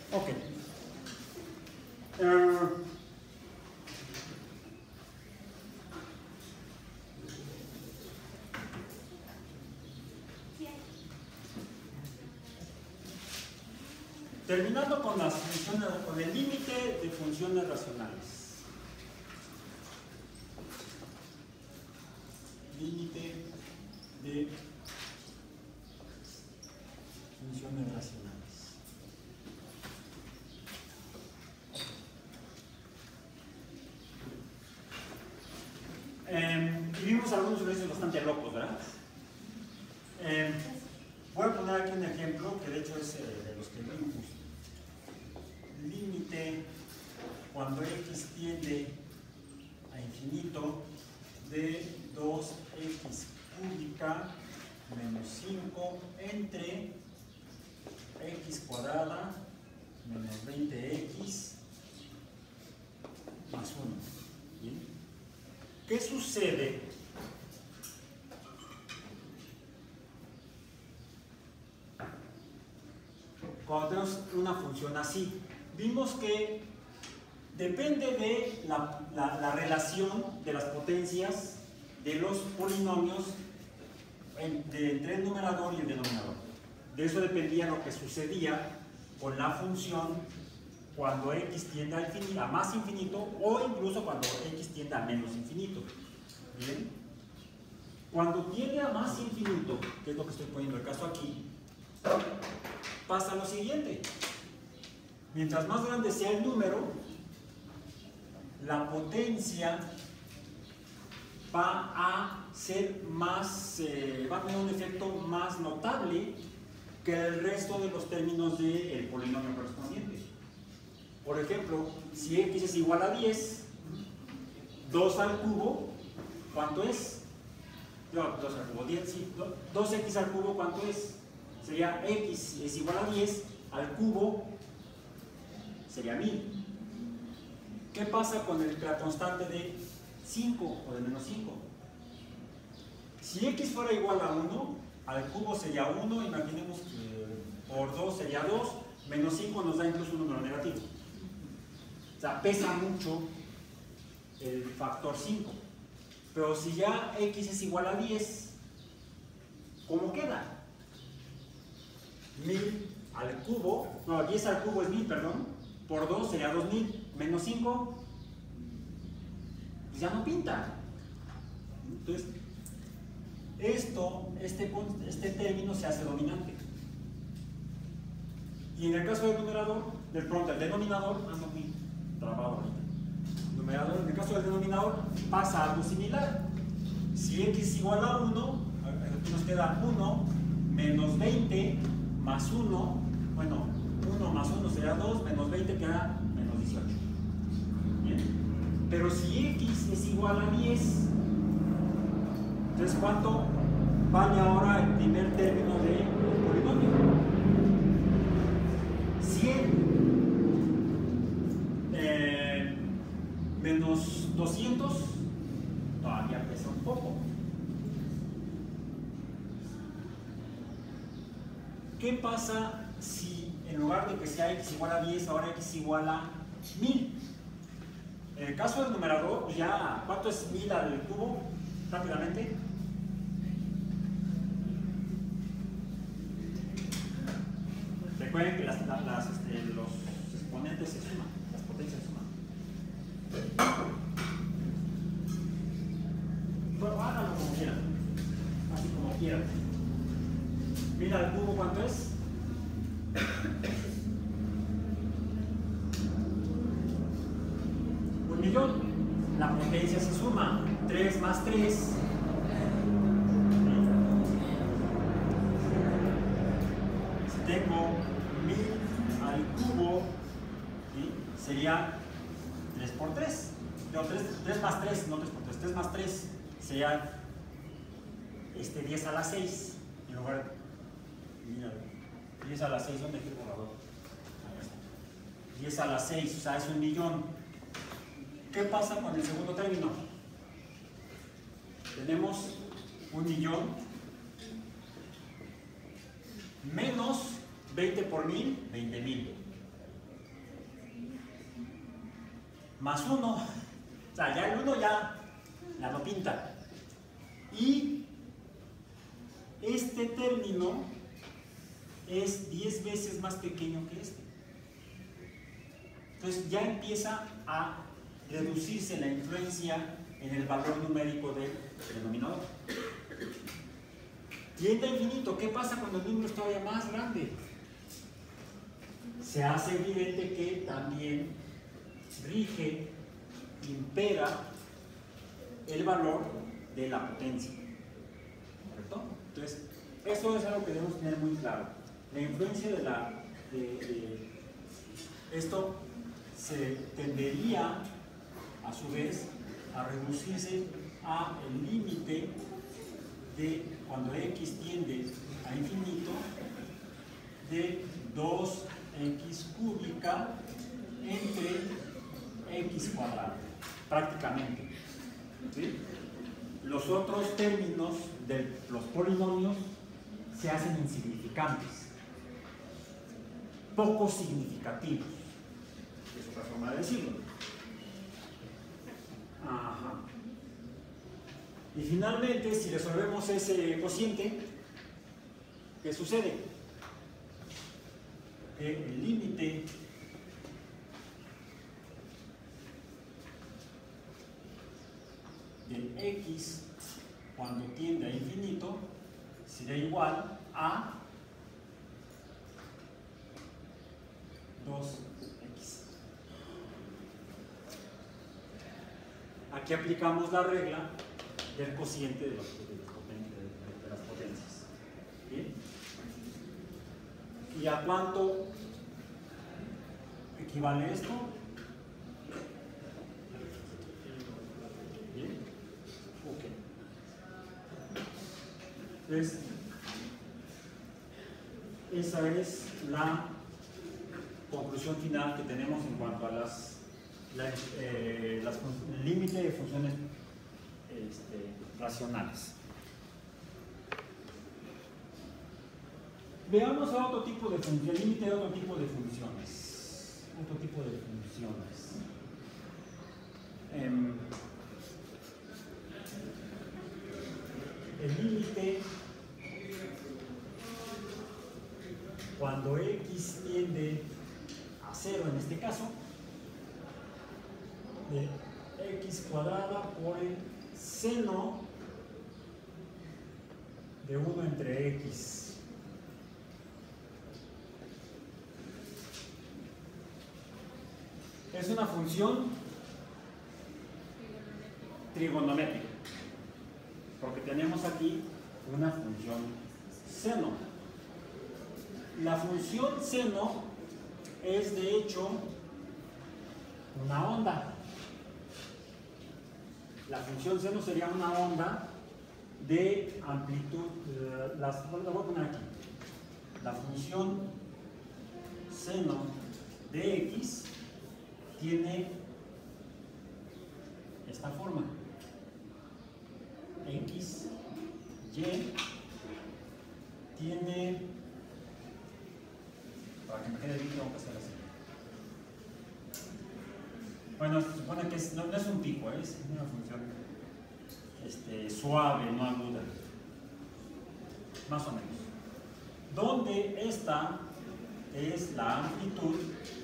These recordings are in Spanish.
Ok. Terminando con las funciones, con el límite de funciones racionales. Límite de funciones racionales. Y vimos algunos ejercicios bastante locos, ¿verdad? Voy a poner aquí un ejemplo que de hecho es de los que vimos. Límite cuando x tiende a infinito de 2x cúbica menos 5 entre x cuadrada menos 20x más 1. ¿Bien? ¿Qué sucede cuando tenemos una función así? Vimos que depende de la relación de las potencias de los polinomios entre el numerador y el denominador. De eso dependía lo que sucedía con la función cuando x tiende a más infinito o incluso cuando x tiende a menos infinito. ¿Bien? Cuando tiende a más infinito, que es lo que estoy poniendo el caso aquí, pasa lo siguiente. Mientras más grande sea el número, la potencia va a ser más, va a tener un efecto más notable que el resto de los términos del polinomio correspondiente. Por ejemplo, si x es igual a 10, 2 al cubo, ¿cuánto es? No, 2 al cubo, 10, sí, 2x al cubo, ¿cuánto es? Sería x es igual a 10, al cubo sería 1000. ¿Qué pasa con la constante de 5 o de menos 5? Si x fuera igual a 1, al cubo sería 1, imaginemos que por 2 sería 2, menos 5 nos da incluso un número negativo. O sea, pesa mucho el factor 5. Pero si ya x es igual a 10, ¿cómo queda? 1000 al cubo, no, 10 al cubo es 1000, perdón, por 2 sería 2000, menos 5, pues ya no pinta. Entonces, este término se hace dominante. Y en el caso del numerador, del denominador, ando muy trabado ahorita. En el caso del denominador pasa algo similar. Si x es igual a 1, aquí nos queda 1 menos 20 más 1, bueno, 1 más 1 sería 2, menos 20 queda menos 18. ¿Bien? Pero si x es igual a 10, entonces ¿cuánto vale ahora el primer término del polinomio? 100 menos 200 todavía pesa un poco. ¿Qué pasa si en lugar de que sea x igual a 10, ahora x igual a 1000? En el caso del numerador, pues ya, ¿cuánto es 1000 al cubo? Rápidamente. Recuerden que los exponentes se suman, las potencias se suman. Bueno, háganlo como quieran, así como quieran. 1000 al cubo, ¿cuánto es? Un millón. La potencia se suma. 3 más 3. Si tengo 1000 al cubo, ¿sí? Sería 3 por 3. No, 3 más 3, no 3 por 3. 3 más 3 sería 10 a la 6. En lugar de, mira, 10 a la 6, ¿dónde está el borrador? Ahí está. 10 a la 6, o sea, es un millón. ¿Qué pasa con el segundo término? Tenemos un millón menos 20 por 1000, 20.000. más 1. O sea, ya el 1 ya lo pinta. Y este término es 10 veces más pequeño que este. Entonces ya empieza a reducirse la influencia en el valor numérico del denominador. Tiende a infinito. ¿Qué pasa cuando el número es todavía más grande? Se hace evidente que también rige, impera el valor de la potencia. ¿Correcto? Entonces, esto es algo que debemos tener muy claro. La influencia de esto se tendería, a su vez, a reducirse a el límite de cuando x tiende a infinito de 2x cúbica entre x cuadrado, prácticamente. ¿Sí? Los otros términos de los polinomios se hacen insignificantes, poco significativos. Es otra forma de decirlo. Ajá. Y finalmente, si resolvemos ese cociente, ¿qué sucede? Que el límite del x cuando tiende a infinito será igual a 2x. Aquí aplicamos la regla del cociente de las potencias. ¿Bien? ¿Y a cuánto equivale esto? ¿Bien? Ok. Entonces, esa es la conclusión final que tenemos en cuanto a el límite de funciones racionales. Veamos a otro tipo de función, el límite de otro tipo de funciones. Otro tipo de funciones. El límite cuando x tiende a 0 en este caso, de x cuadrada por el seno de 1 entre x. Es una función trigonométrica, porque tenemos aquí una función seno. La función seno es de hecho una onda. La función seno sería una onda de amplitud, la voy a poner aquí. La función seno de x tiene esta forma. X, y, tiene, para que me quede bien, tengo que hacer así. Bueno, se supone que no es un pico, es una función suave, no aguda. Más o menos. Donde esta es la amplitud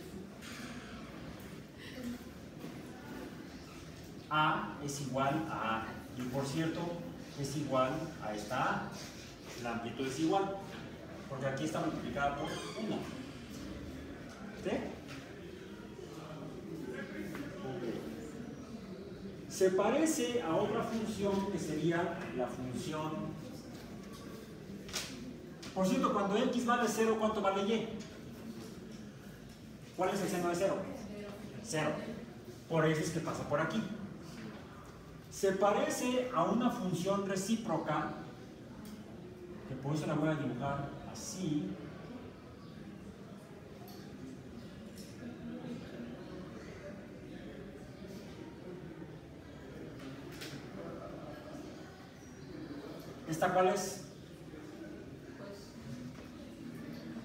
A es igual a A. Y por cierto, es igual a esta A. La amplitud es igual, porque aquí está multiplicada por 1. ¿Sí? Se parece a otra función que sería la función. Por cierto, cuando x vale 0, ¿cuánto vale y? ¿Cuál es el seno de 0? 0. Por eso es que pasa por aquí. Se parece a una función recíproca, que por eso la voy a dibujar así. ¿Esta cuál es?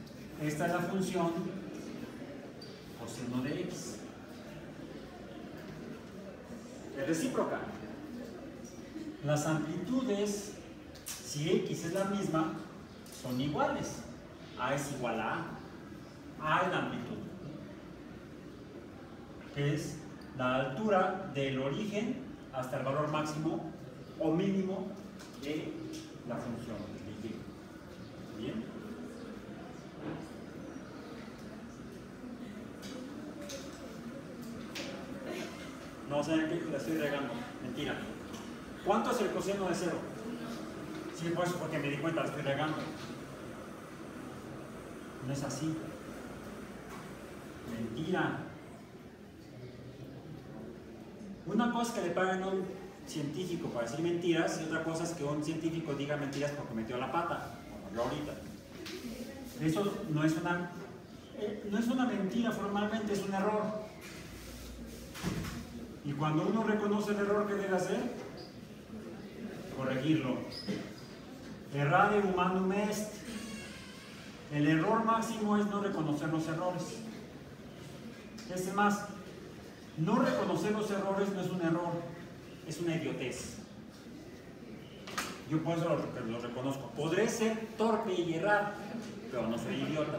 Esta es la función coseno de x. recíproca. Las amplitudes, si X es la misma, son iguales. A es igual a A. A es la amplitud, que es la altura del origen hasta el valor máximo o mínimo de la función de y. ¿Bien? No saben que la estoy regando. Mentira. ¿Cuánto es el coseno de 0? Sí, pues porque me di cuenta, la estoy regando. No es así. Mentira. Una cosa es que le paguen a un científico para decir mentiras y otra cosa es que un científico diga mentiras porque metió la pata, como yo ahorita. Eso no es una mentira formalmente, es un error. Y cuando uno reconoce el error, ¿qué debe hacer? Corregirlo. Errare humanum est. El error máximo es no reconocer los errores. Es más, no reconocer los errores no es un error, es una idiotez. Yo por eso lo reconozco. Podré ser torpe y errar, pero no soy idiota.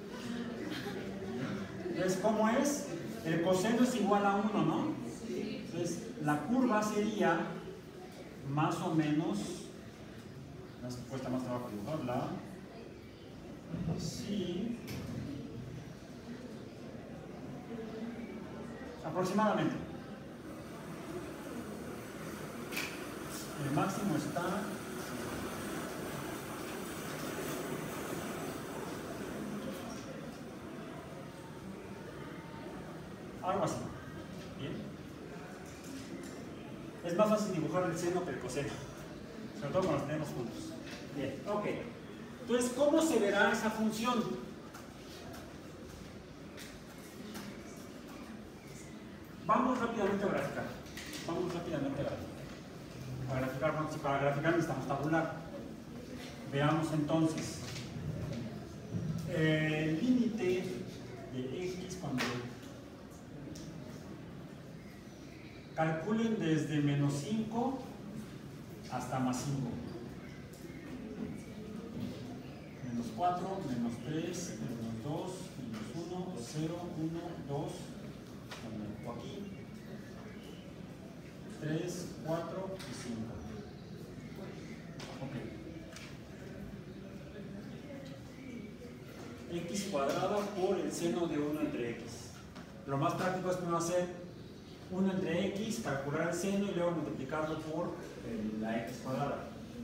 Entonces, ¿cómo es? El coseno es igual a 1, ¿no? Entonces, la curva sería más o menos, cuesta más trabajo dibujarla, sí, aproximadamente. El máximo está algo así. Bien. Es más fácil dibujar el seno que el coseno, sobre todo cuando los tenemos juntos. Bien, ok. Entonces, ¿cómo se verá esa función? Vamos rápidamente a graficar. Bueno, si para graficar necesitamos tabular. Veamos entonces. El límite de X cuando calculen desde menos 5 hasta más 5. Menos 4, menos 3, menos 2, menos 1, 0, 1, 2, pongo aquí, 3, 4 y 5. Ok. X cuadrada por el seno de 1 entre X. Lo más práctico es primero hacer 1 entre X, calcular el seno y luego multiplicarlo por la X cuadrada.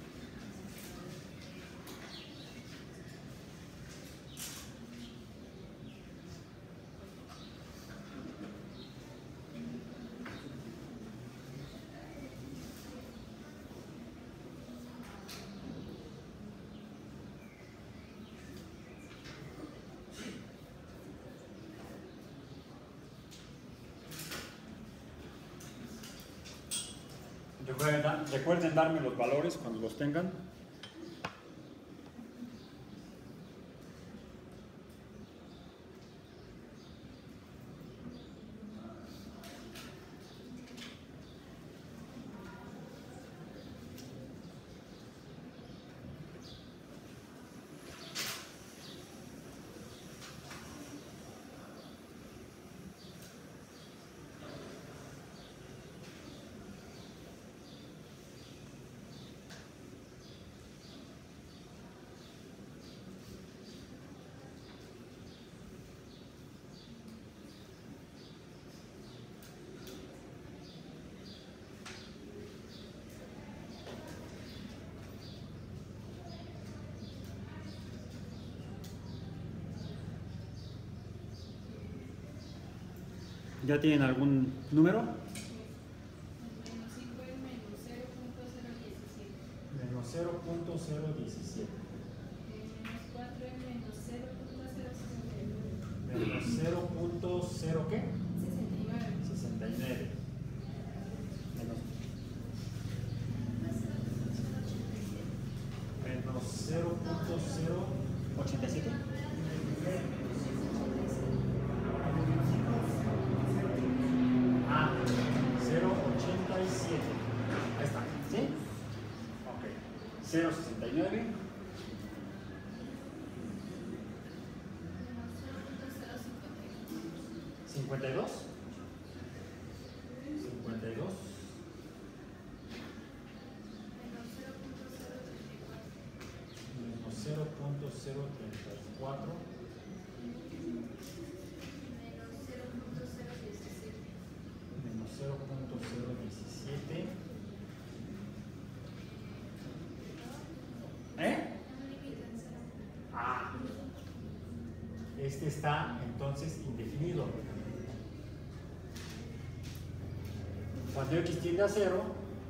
Recuerden darme los valores cuando los tengan. ¿Ya tienen algún número? Menos 0.017. Menos 0.0 ¿qué? 69. Menos 0.087. Ah, 0.87. 0.69. ¿52? 52. Menos 0.034. Menos 0.017. Este está entonces indefinido. Cuando x tiende a 0,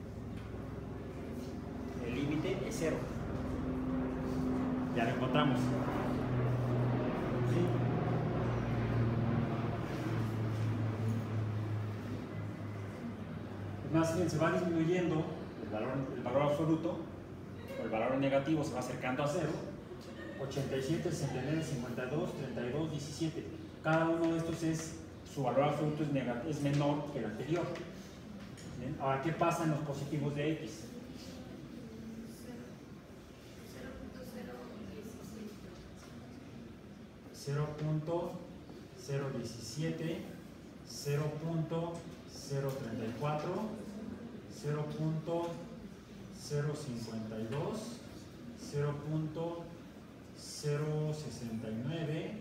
el límite es 0. Ya lo encontramos. ¿Sí? Más bien se va disminuyendo el valor absoluto, o el valor negativo se va acercando a 0. 87, 69, 52, 32, 17. Cada uno de estos su valor absoluto es menor que el anterior. ¿Bien? Ahora, ¿qué pasa en los positivos de x? 0.017, 0.034, 0.052, 0.069,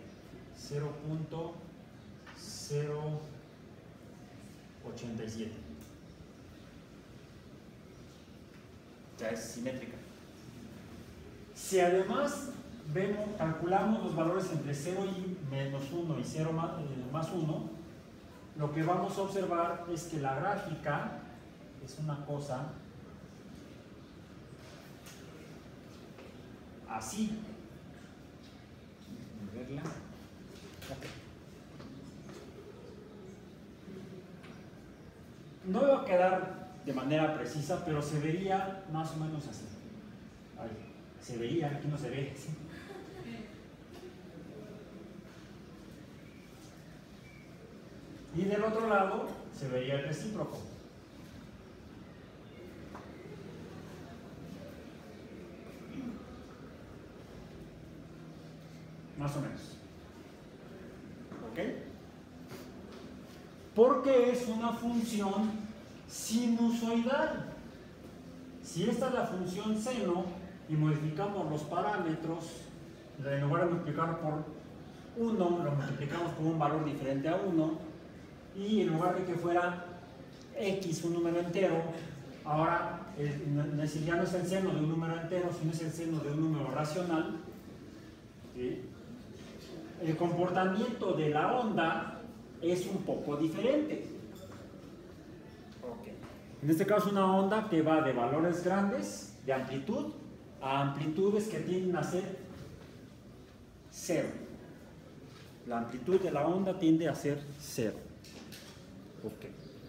0.087. Ya es simétrica. Si además calculamos los valores entre 0 y menos 1 y 0 más 1, lo que vamos a observar es que la gráfica es una cosa así. Verla. No me va a quedar de manera precisa, pero se vería más o menos así. Ahí, se vería, aquí no se ve. ¿Sí? Y del otro lado se vería el recíproco. Más o menos. ¿Ok? Porque es una función sinusoidal. Si esta es la función seno y modificamos los parámetros, en lugar de multiplicar por 1, lo multiplicamos por un valor diferente a 1, y en lugar de que fuera x un número entero, ahora ya no es el seno de un número entero, sino es el seno de un número racional. ¿Sí? El comportamiento de la onda es un poco diferente. Okay. En este caso, una onda que va de valores grandes de amplitud a amplitudes que tienden a ser 0. La amplitud de la onda tiende a ser 0. Okay.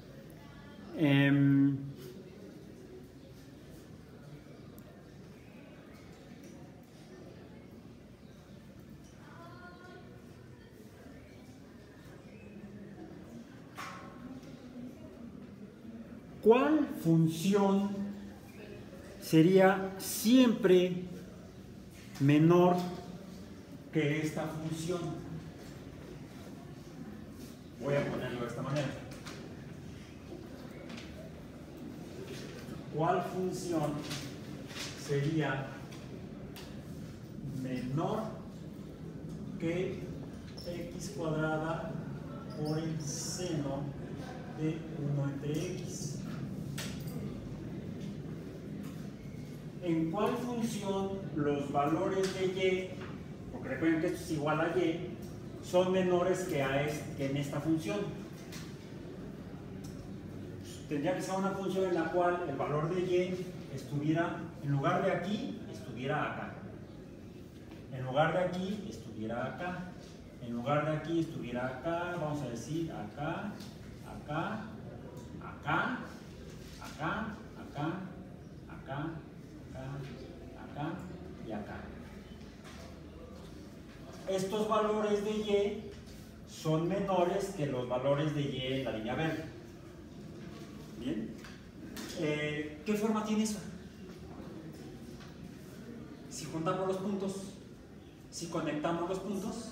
¿Cuál función sería siempre menor que esta función? Voy a ponerlo de esta manera. ¿Cuál función sería menor que x cuadrada por el seno de 1 entre x? ¿En cuál función los valores de y, porque recuerden que esto es igual a y, son menores que en esta función? Tendría que ser una función en la cual el valor de y estuviera, en lugar de aquí, estuviera acá. En lugar de aquí, estuviera acá. En lugar de aquí, estuviera acá. Vamos a decir acá, acá, acá, acá, acá, acá, acá y acá. Estos valores de y son menores que los valores de y en la línea verde. ¿Bien? ¿Qué forma tiene eso? juntamos los puntos, si conectamos los puntos.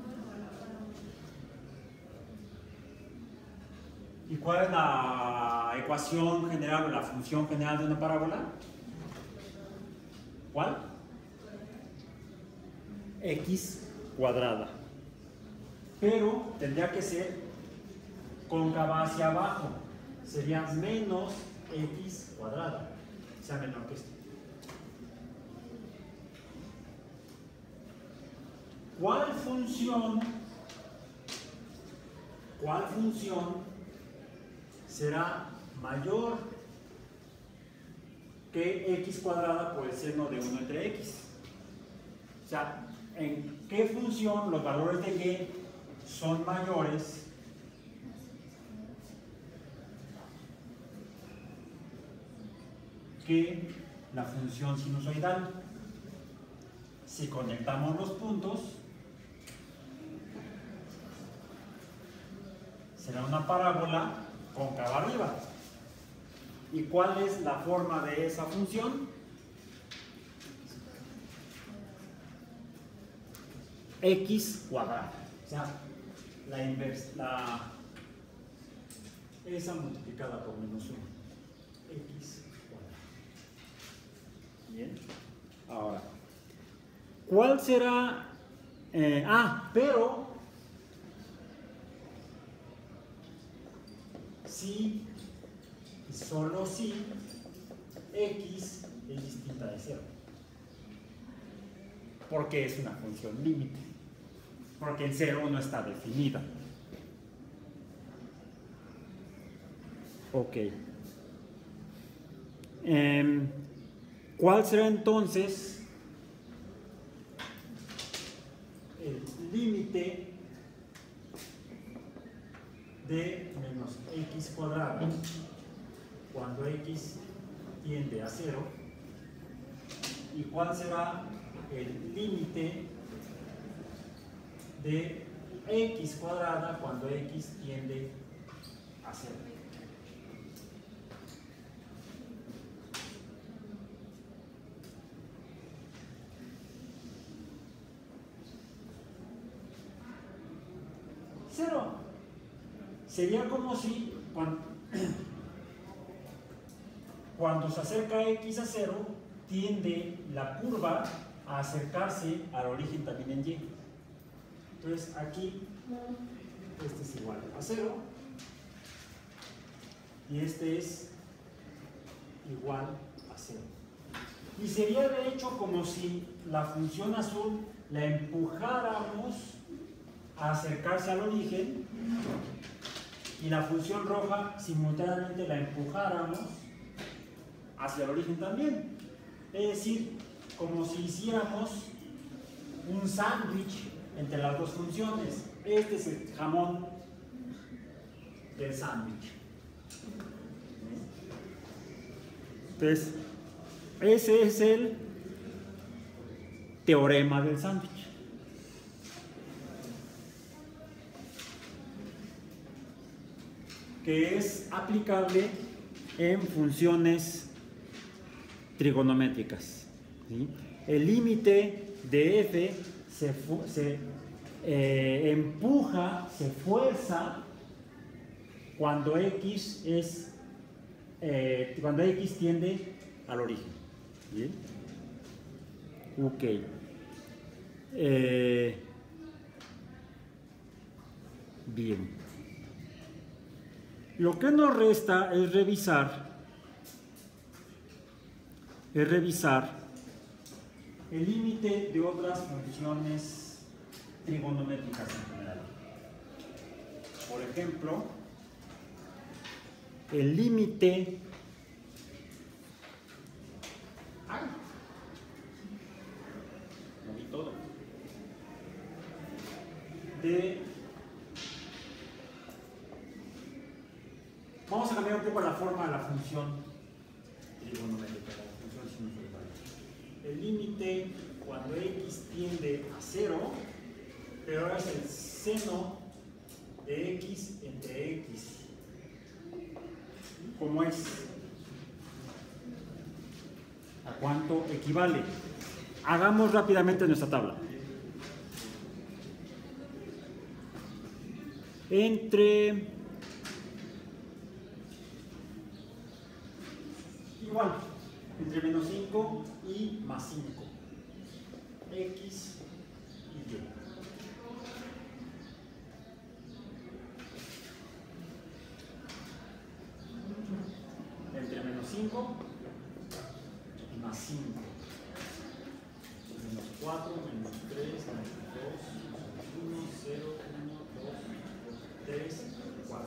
¿Y cuál es la ecuación general o la función general de una parábola? ¿Cuál? X cuadrada. Pero tendría que ser cóncava hacia abajo. Sería menos X cuadrada. O sea, menor que esto. ¿Cuál función será mayor que X cuadrada por el seno de 1 entre X? O sea, ¿en qué función los valores de Y son mayores que la función sinusoidal? Si conectamos los puntos, será una parábola cóncava arriba. ¿Y cuál es la forma de esa función? X cuadrada. O sea, la inversa, esa multiplicada por menos 1. X cuadrada. Bien. Ahora, ¿cuál será? Pero si y solo si X es distinta de 0. Porque es una función límite. Porque en 0 no está definida. Ok. ¿Cuál será entonces el límite de menos X cuadrada cuando X tiende a 0? ¿Y cuál será el límite de X cuadrada cuando X tiende a 0? Cero. Sería como si cuando se acerca X a 0, tiende la curva a acercarse al origen también en Y. Entonces aquí, este es igual a 0 y este es igual a 0. Y sería de hecho como si la función azul la empujáramos a acercarse al origen y la función roja simultáneamente la empujáramos hacia el origen también. Es decir, como si hiciéramos un sándwich entre las dos funciones. Este es el jamón del sándwich. Entonces, ese es el teorema del sándwich. Que es aplicable en funciones trigonométricas. ¿Sí? El límite de f se empuja, se fuerza cuando x tiende al origen. ¿Bien? Ok. Bien. Lo que nos resta es revisar el límite de otras funciones trigonométricas en general. Por ejemplo, el límite moví todo vamos a cambiar un poco la forma de la función trigonométrica, la función sinusoidal. El límite cuando x tiende a 0, pero ahora es el seno de x entre x. ¿Cómo es? ¿A cuánto equivale? Hagamos rápidamente nuestra tabla. Entre menos 5 y más 5. X y Y. Entre menos 5 y más 5. Menos 4, menos 3, menos 2, menos 1, 0, 1, 2, 3, 4.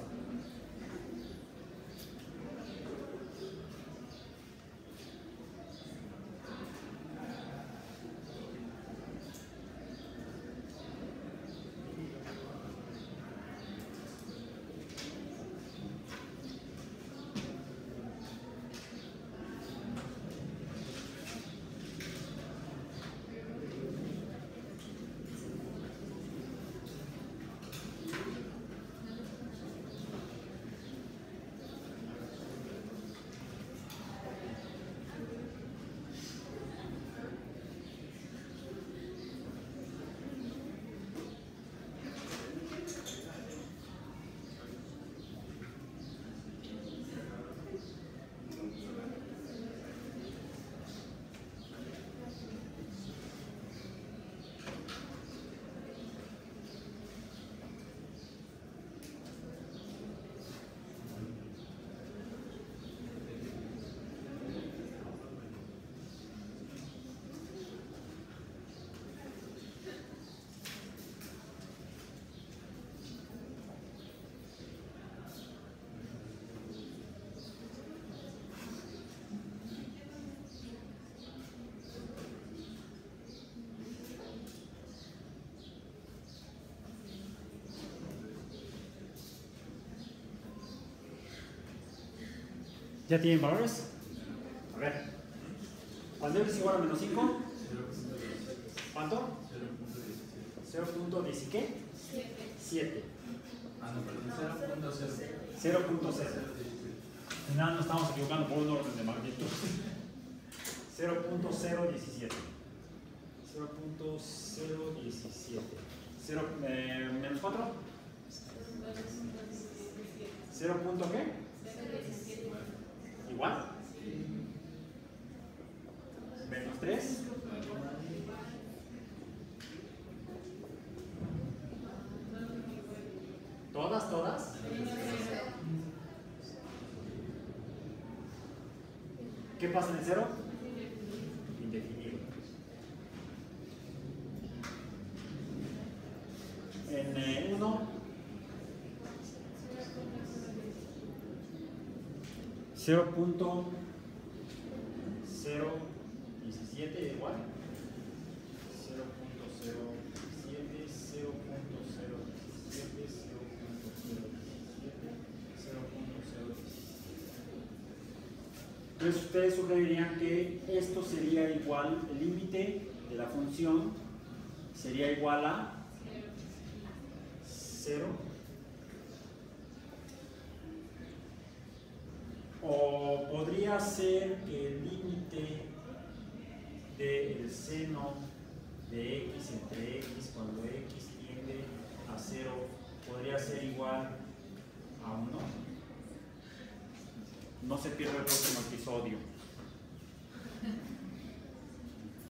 ¿Ya tienen valores? A ver. Cuando x es igual a menos 5, ¿cuánto? 0.10 y qué? 7. Ah, no, perdón, 0.0. 0.0. No, nos estamos equivocando por un orden de magnitud. 0.017. 0.017. ¿Menos 4? 0. ¿Qué? Igual. Menos 3. ¿Todas? ¿Qué pasa en el 0? Indefinido. En 1. 0.017 igual. 0.017, 0.017, 0.017. Entonces ustedes sugerirían que esto sería igual, el límite de la función sería igual a 0. O podría ser que el límite del seno de x entre x cuando x tiende a 0 podría ser igual a 1. No se pierda el próximo episodio.